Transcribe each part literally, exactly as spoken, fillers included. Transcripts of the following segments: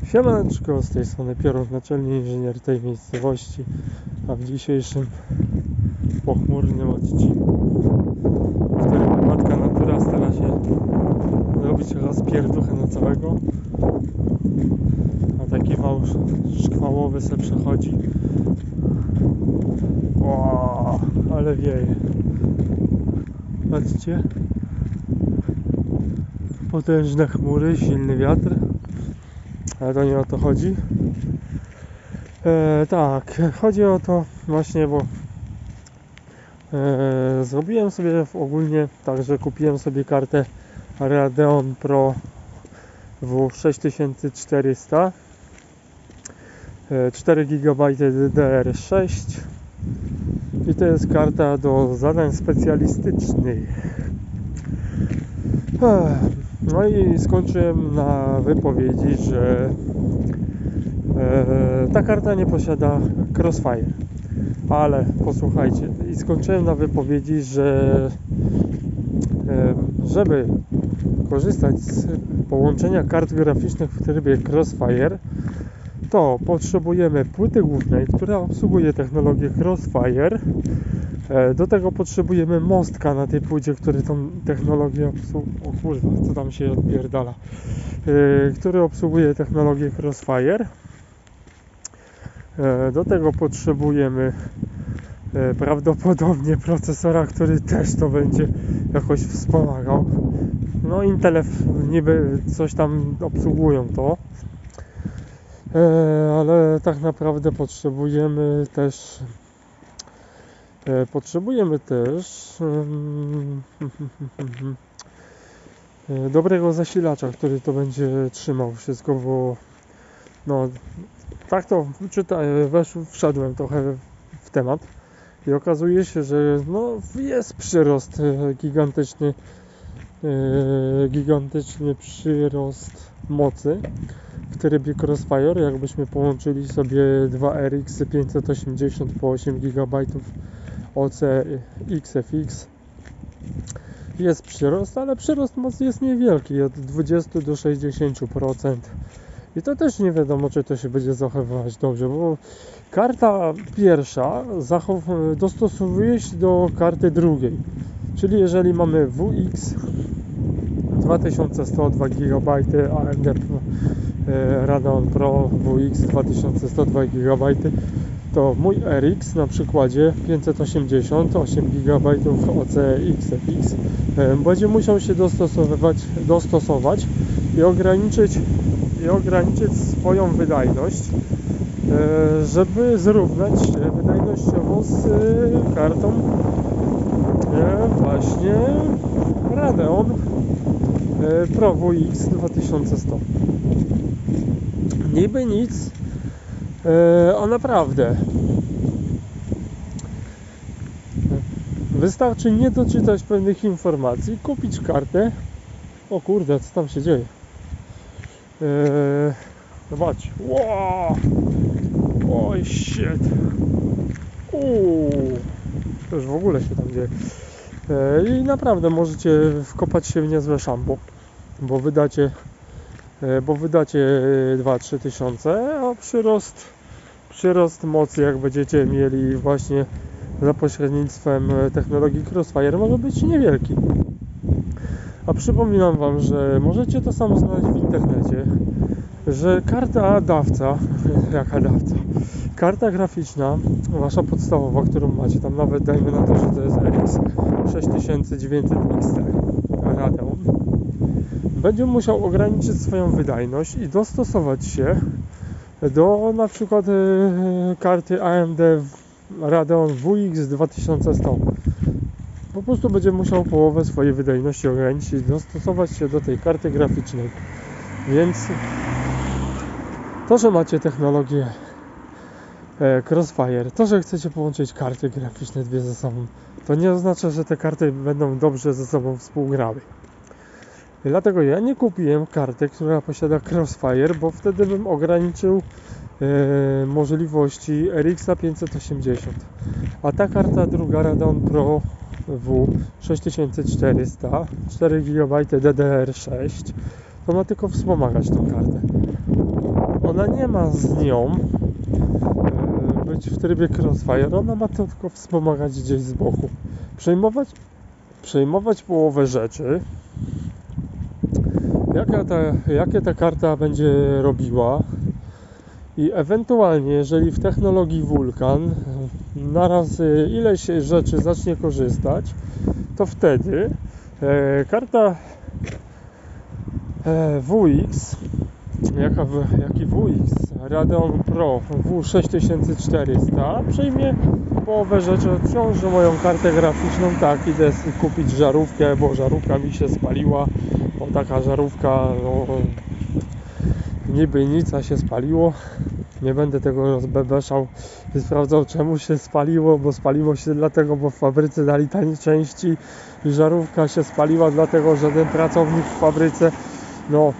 Siemaneczko, z tej strony Piorun, naczelny inżynier tej miejscowości, a w dzisiejszym pochmurnym odcinku, w którym matka natura stara się zrobić rozpierduchę na całego, a taki wał szkwałowy se przechodzi. O, ale wieje. Patrzcie, potężne chmury, silny wiatr. Ale to nie o to chodzi. E, tak, chodzi o to właśnie, bo e, zrobiłem sobie ogólnie tak, że kupiłem sobie kartę Radeon Pro W sześć tysięcy czterysta, e, cztery gigabajty D D R sześć i to jest karta do zadań specjalistycznych. No i skończyłem na wypowiedzi, że e, ta karta nie posiada Crossfire, ale posłuchajcie, i skończyłem na wypowiedzi, że e, żeby korzystać z połączenia kart graficznych w trybie Crossfire, to potrzebujemy płyty głównej, która obsługuje technologię Crossfire. Do tego potrzebujemy mostka na tej płycie, który tą technologię obsługuje. O kurwa, co tam się odpierdala. Yy, który obsługuje technologię Crossfire. Yy, do tego potrzebujemy yy, prawdopodobnie procesora, który też to będzie jakoś wspomagał. No Intel niby coś tam obsługują to. Yy, ale tak naprawdę potrzebujemy też E, Potrzebujemy też um, e, dobrego zasilacza, który to będzie trzymał wszystko, bo no tak to czyta, wesz, wszedłem trochę w temat i okazuje się, że no jest przyrost gigantyczny, e, gigantyczny przyrost mocy w trybie Crossfire. Jakbyśmy połączyli sobie dwa R X pięćset osiemdziesiąt po osiem gigabajtów O C X F X, jest przyrost, ale przyrost mocy jest niewielki, od dwudziestu do sześćdziesięciu procent. I to też nie wiadomo, czy to się będzie zachowywać dobrze, bo karta pierwsza dostosowuje się do karty drugiej. Czyli jeżeli mamy W X dwa tysiące sto dwa gigabajty, A M D Radeon Pro W X dwa tysiące sto dwa gigabajty, to mój R X na przykładzie pięćset osiemdziesiąt osiem gigabajtów O C X F X będzie musiał się dostosowywać, dostosować i ograniczyć, i ograniczyć swoją wydajność, żeby zrównać się wydajnościowo z kartą właśnie Radeon Pro W X dwa tysiące sto. Niby nic, a naprawdę wystarczy nie doczytać pewnych informacji, kupić kartę. O kurde, co tam się dzieje? Eee, zobacz. Wow! Oj, shit! Uuu, to już w ogóle się tam dzieje. Eee, I naprawdę możecie wkopać się w niezłe szambo, bo wydacie bo wydacie dwa trzy tysiące, a przyrost, przyrost mocy, jak będziecie mieli właśnie za pośrednictwem technologii Crossfire, może być niewielki. A przypominam Wam, że możecie to samo znaleźć w internecie, że karta dawca, jaka dawca, karta graficzna, wasza podstawowa, którą macie, tam nawet dajmy na to, że to jest R X sześć tysięcy dziewięćset X T Radeon, będzie musiał ograniczyć swoją wydajność i dostosować się do na przykład e, karty A M D Radeon W X dwa tysiące sto. Po prostu będzie musiał połowę swojej wydajności ograniczyć i dostosować się do tej karty graficznej. Więc to, że macie technologię e, Crossfire, to, że chcecie połączyć karty graficzne dwie ze sobą, to nie oznacza, że te karty będą dobrze ze sobą współgrały. Dlatego ja nie kupiłem karty, która posiada Crossfire, bo wtedy bym ograniczył e, możliwości R X pięćset osiemdziesiąt. A ta karta druga Radeon Pro W sześć tysięcy czterysta, cztery gigabajty D D R sześć, to ma tylko wspomagać tą kartę. ona nie ma z nią e, być w trybie Crossfire, ona ma to tylko wspomagać gdzieś z boku. Przejmować, przejmować połowę rzeczy. Jaka ta, jakie ta karta będzie robiła i ewentualnie, jeżeli w technologii Vulkan naraz ileś rzeczy zacznie korzystać, to wtedy e, karta e, W X, jaka, jaki W X Radeon Pro W sześć tysięcy czterysta przejmie połowę rzeczy, odciąży moją kartę graficzną. Tak, idę kupić żarówkę, bo żarówka mi się spaliła. O, taka żarówka, no, niby nic, a się spaliło. Nie będę tego rozbebeszał i sprawdzał, czemu się spaliło, bo spaliło się dlatego, bo w fabryce dali tanie części i żarówka się spaliła dlatego, że ten pracownik w fabryce, no,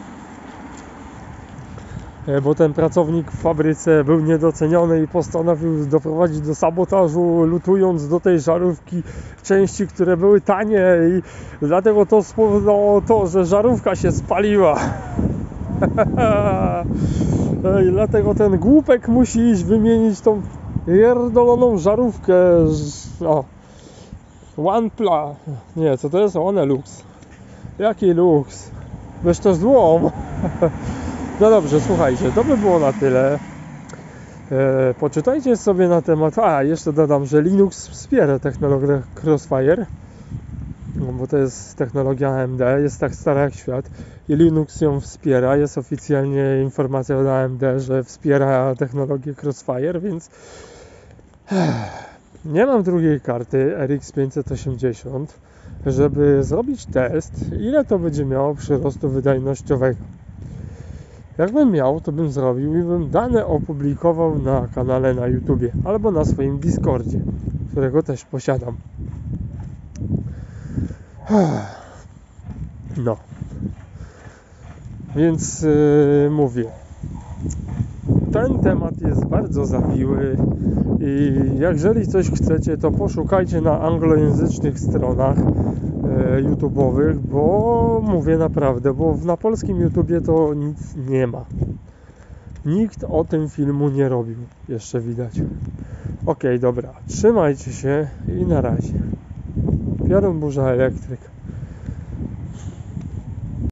bo ten pracownik w fabryce był niedoceniony i postanowił doprowadzić do sabotażu, lutując do tej żarówki części, które były tanie, i dlatego to spowodowało to, że żarówka się spaliła. I dlatego ten głupek musi iść wymienić tą pierdoloną żarówkę. O, OnePlus. Nie, co to jest? Onelux. Jaki Lux? Weź to złom. No dobrze, słuchajcie, to by było na tyle. E, poczytajcie sobie na temat... A, jeszcze dodam, że Linux wspiera technologię Crossfire, no, bo to jest technologia A M D, jest tak stara jak świat i Linux ją wspiera. Jest oficjalnie informacja od A M D, że wspiera technologię Crossfire, więc nie mam drugiej karty R X pięćset osiemdziesiąt, żeby zrobić test, ile to będzie miało przyrostu wydajnościowego. Jakbym miał, to bym zrobił i bym dane opublikował na kanale na YouTubie albo na swoim Discordzie, którego też posiadam. No. Więc yy, mówię. Ten temat jest bardzo zawiły i jeżeli coś chcecie, to poszukajcie na anglojęzycznych stronach e, YouTube'owych, bo mówię naprawdę, bo na polskim YouTubie to nic nie ma. Nikt o tym filmu nie robił, jeszcze widać. Ok, dobra, trzymajcie się i na razie. Piorun Burza Elektryk.